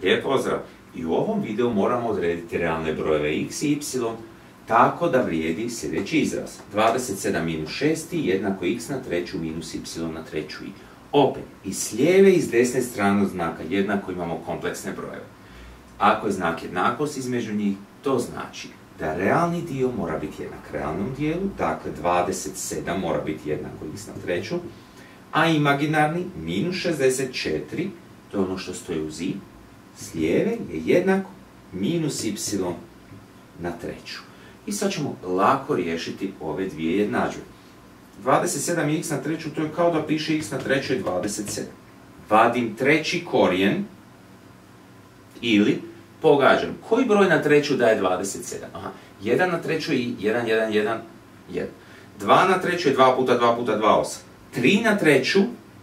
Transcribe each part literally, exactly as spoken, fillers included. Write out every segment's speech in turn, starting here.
Lijep pozdrav! I u ovom videu moramo odrediti realne brojeve x i y tako da vrijedi sljedeći izraz. dvadeset sedam minus šest jednako x na treću minus y na treću i. Opet, i s lijeve i s desne strane od znaka jednako imamo kompleksne brojeve. Ako je znak jednakost između njih, to znači da realni dio mora biti jednak realnom dijelu, dakle dvadeset sedam mora biti jednako x na treću, a imaginarni minus šezdeset četiri, to je ono što stoji uz i, s lijeve je jednako minus y na treću. I sad ćemo lako riješiti ove dvije jednadžbe. dvadeset sedam je x na treću, to je kao da piše x na trećoj dvadeset sedam. Vadim treći korijen ili pogađam. Koji broj na treću daje dvadeset sedam? Aha, jedan na treću i jedan, jedan, jedan, jedan. dva na treću je dva puta dva puta dva, osam. tri na treću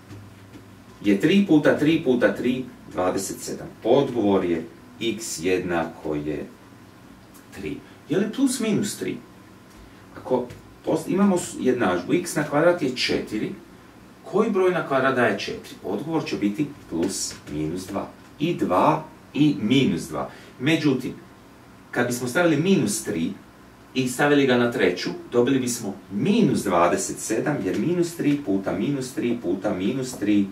je tri puta tri puta tri, dvadeset sedam. Odgovor je x jednako je tri. Je li plus minus tri? Ako imamo jednadžbu x na kvadrat je četiri, koji broj na kvadrat daje četiri? Odgovor će biti plus minus dva. I dva i minus dva. Međutim, kad bismo stavili minus tri i stavili ga na treću, dobili bismo minus dvadeset sedam, jer minus tri puta minus tri puta minus tri.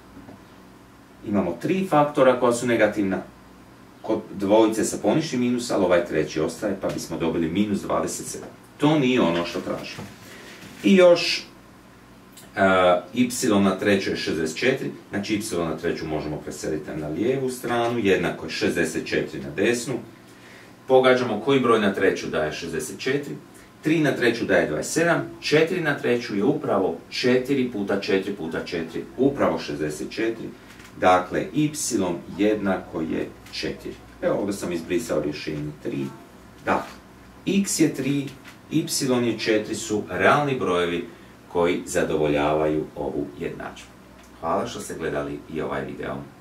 Imamo tri faktora koja su negativna. Kod dvojice sa poništim minus, ali ovaj treći ostaje, pa bismo dobili minus dvadeset sedam. To nije ono što tražimo. I još uh, y na treću je šezdeset četiri, znači y na treću možemo preseliti na lijevu stranu, jednako je šezdeset četiri na desnu. Pogađamo koji broj na treću daje šezdeset četiri, tri na treću daje dvadeset sedam, četiri na treću je upravo četiri puta četiri puta četiri, upravo šezdeset četiri. Dakle, y jednako je četiri. Evo ovdje sam izbrisao rješenje tri. Dakle, x je tri, y je četiri su realni brojevi koji zadovoljavaju ovu jednadžbu. Hvala što ste gledali i ovaj video.